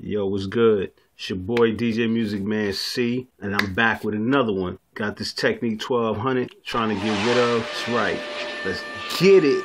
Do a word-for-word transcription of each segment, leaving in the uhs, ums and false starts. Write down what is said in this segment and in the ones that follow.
Yo, what's good? It's your boy D J Music Man C, and I'm back with another one. Got this Technic twelve hundred trying to get rid of. That's right. Let's get it.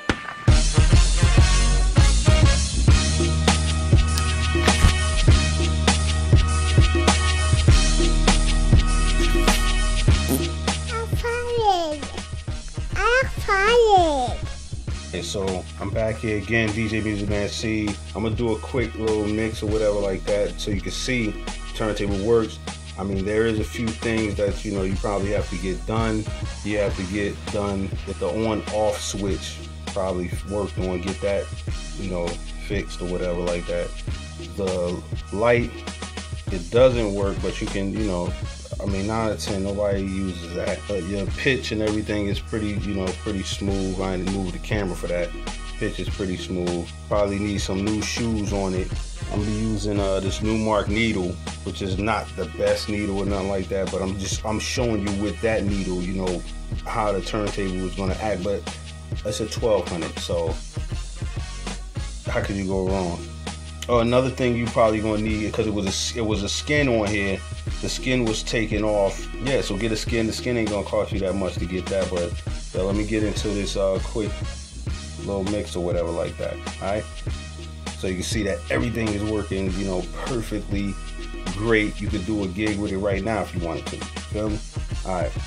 And so I'm back here again, D J Music Man C. I'm gonna do a quick little mix or whatever like that so you can see turntable works. I mean, there is a few things that, you know, you probably have to get done. You have to get done with the on-off switch, probably worked on, get that, you know, fixed or whatever like that. The light, it doesn't work, but you can, you know, I mean, nine out of ten, nobody uses that. But your pitch and everything is pretty, you know, pretty smooth. I didn't move the camera for that. Pitch is pretty smooth. Probably need some new shoes on it. I'm gonna be using uh, this new Mark needle, which is not the best needle or nothing like that. But I'm just, I'm showing you with that needle, you know, how the turntable is gonna act. But it's a twelve hundred, so how could you go wrong? Oh, another thing you probably gonna need, because it was a it was a skin on here. The skin was taken off. Yeah, so get a skin. The skin ain't gonna cost you that much to get that. But yeah, let me get into this uh, quick little mix or whatever like that. All right. So you can see that everything is working, you know, perfectly great. You could do a gig with it right now if you wanted to. Feel me? All right.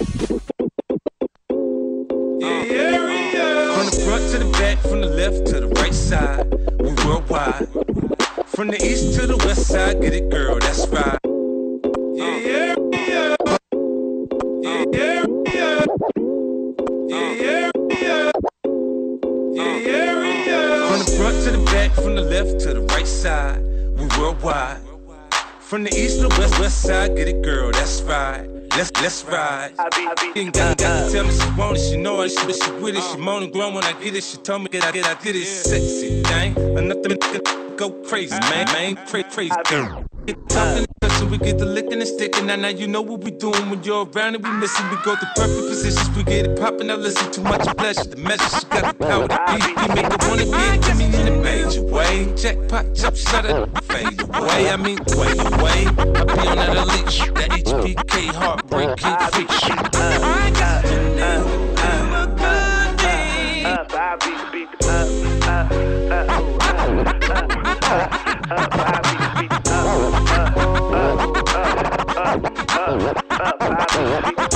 From the front to the back, from the left to the right side, we worldwide. From the east to the west side, get it, girl, that's right. Yeah, yeah, yeah. Yeah, yeah, yeah. Yeah, yeah, yeah. Yeah, yeah, yeah. From the front to the back, from the left to the right side, we worldwide. From the east to the west, west side, get it, girl, that's right. Let's let's ride. She ain't got, got to tell me she want it. She know it. She, she with it. She moaning, grown when I get it. She told me get I get I get it. Sexy thing, nothing go crazy, man, man, crazy, crazy. Talking so we get the licking and sticking. Now, now you know what we doing when you're around and we missing. We go to perfect positions. We get it popping. Now listen, too much pleasure. The measure she got the power to be. We make her wanna get to me in a major way. Jackpot, jump, shut it, fade away. I mean, way away. I be on that elite, that H B K heartbreak can't fix you. I got you now. I'm a good day. Up, I beat, beat, up, up, up, up, up, I beat, beat, up, up, up, up, up, up, I beat, beat,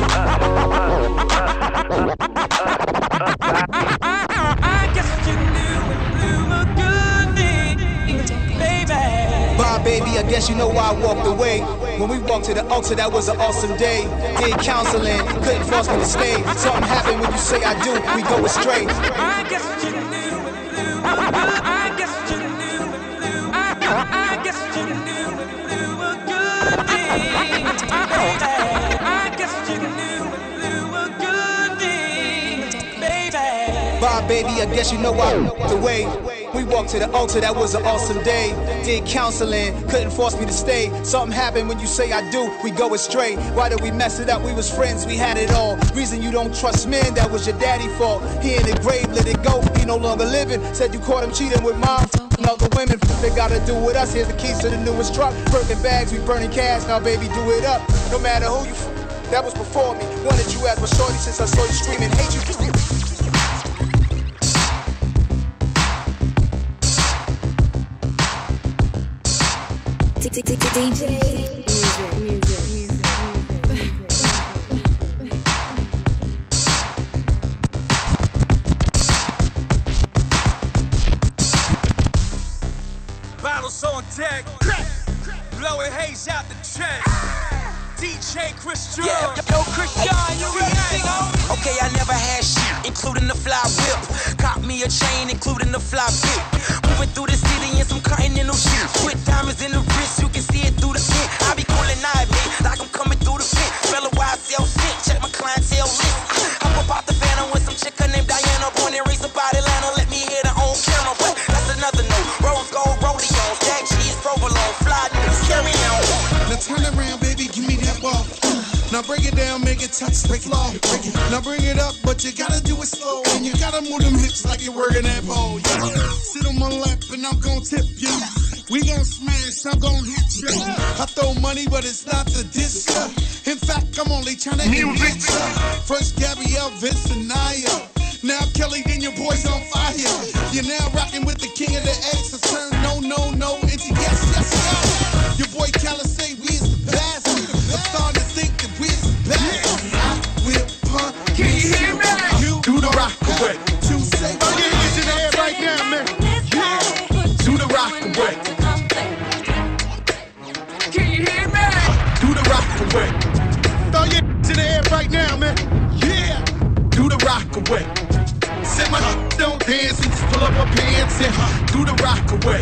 up, I guess you knew you were good day, baby. Bye, baby, I guess you know why I walked away. When we walked to the altar, that was an awesome day. Did counseling, couldn't force me to stay. Something happened when you say I do, we go astray. I guess you knew, I guess you knew, I guess you knew you were good day. I guess you knew you were good day, baby. Bye, baby, I guess you know why I walked away. We walked to the altar, that was an awesome day. Did counseling, couldn't force me to stay. Something happened when you say I do, we go astray. Why did we mess it up? We was friends, we had it all. Reason you don't trust men, that was your daddy fault. He in the grave, let it go, he no longer living. Said you caught him cheating with mom and other women. They gotta do with us, here's the keys to the newest truck. Birkin bags, we burning cash, now baby do it up. No matter who you f that was before me. Wanted you as my shorty since I saw you screaming, hate you. D J music, music, music. Bottles on deck, blowing haze out the check. D J Christian, yeah, yo, Christian, you ready? Okay, I never had shit, including the fly whip. Caught me a chain, including the fly bit. Moving through the city in some continental shit. Put diamonds in the wrist, you can see it through the vent. I be calling night, man, like I'm coming through the vent. Fella why I sell scent, check my clientele list. Hop up out the phantom with some chick named Diana. Born and raised about Atlanta, let me hit her on camera. But that's another note. Rose gold rodeo, stack cheese, provolone, fly niggas, carry on. Now turn around, baby, give me that ball. Now break it down, make it touch, break it off. Now bring it up, but you gotta do it slow. And you gotta move them hips like you're working that pole. Yeah. Sit on my lap and I'm gon' tip you. We gon' smash, I'm gon' hit ya. I throw money, but it's not the diss ya. In fact, I'm only tryna hit ya. First Gabrielle, Vince, and Naya. Now Kelly, then your boy's on fire. You're now rocking with the king of the X. I turn no, no, no into yes, yes, yes. Your boy Calla say we is the best. I'm starting to think that we is the best. I will punk. Can you hear me? You do the rock away. To say, I'm getting it to the head right now, man. Yeah. Do the rock away. Can you hear me? Do the rock away. Throw your to the head right now, man. Yeah. Do the rock away. Say my don't dance, we just pull up our pants and do the rock away.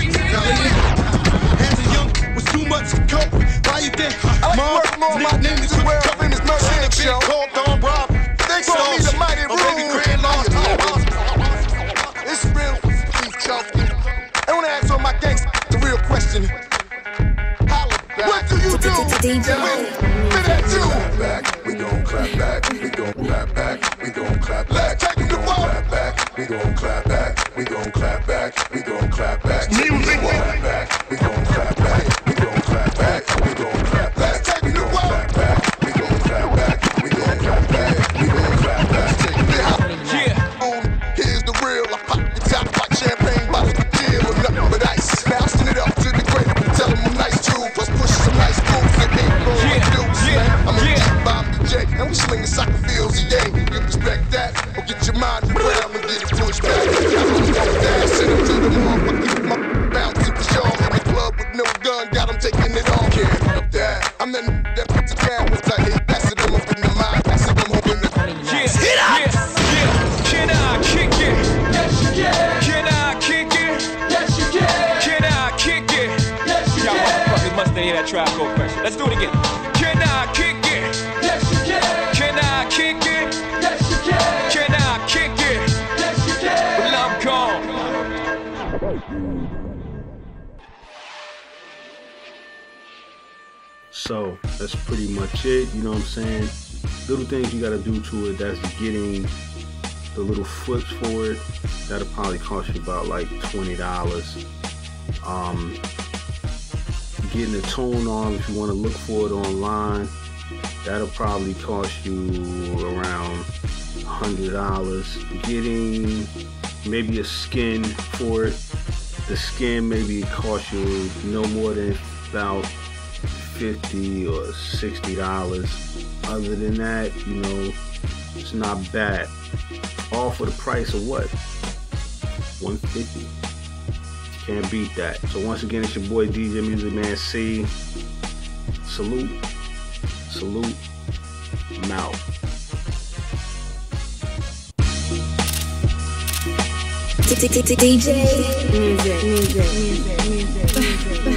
As a young, was too much to cope with. Why you think? I like to work more my name is well in this murder show. Called Don Rob. They call me the mighty Oh, baby, Rude. grand lost. It's real, Keith Chalky. I wanna ask all my gangsters the real question. Holla back. What do you do? D J. What that do? Clap back, we gon' clap back, we gon' clap back, we gon' clap back, Taking the ball. clap back, we gon' clap back, we gon' clap back, we gon' clap back, Music. clap back, we gon' clap back, we gon' clap back, we gon' clap back, Taking the ball. clap back, we gon' clap back, we gon' clap back, we gon' clap back. Yeah. Boom, here's the real. I pop the top, pop champagne bottles, chill with nothing but ice. Now send it up to the great. Tell them I'm nice too. Plus push some nice moves that ain't roll Yeah, dudes, yeah, man. I'm a yeah. G Bobby J, and we slinging soccer fields, yeah. You respect that, or get your mind around and get it pushed back. I'm gonna dash, send them to the motherfucker. My bounce for sure. In the club with no gun, got them taking it on. Can't up that. I'm the n- that puts it down once I hit. That's it, I'm up in the mind. That's it, I'm hoping to. Yeah, yeah, yeah. Can I kick it? Yes, you can. Can I kick it? Yes, you can. Can I kick it? Yes, you can. Y'all motherfuckers must hear that Tribe Called Quest. Let's do it again. Can I kick it? Yes, you can. Can I kick it? Yes, you can. Can I kick it? Yes, you can. Well, I'm gone. So that's pretty much it, you know what I'm saying? Little things you gotta do to it, that's getting the little flips for it. That'll probably cost you about like twenty dollars. Um, getting the tone on, if you wanna look for it online, that'll probably cost you around one hundred dollars. Getting maybe a skin for it, the skin maybe cost you no more than about fifty or sixty dollars. Other than that, you know, it's not bad. All for the price of what? one fifty. Can't beat that. So once again, it's your boy D J Music Man C. Salute. Salute. I'm out. D J. Music, music, music, music, music.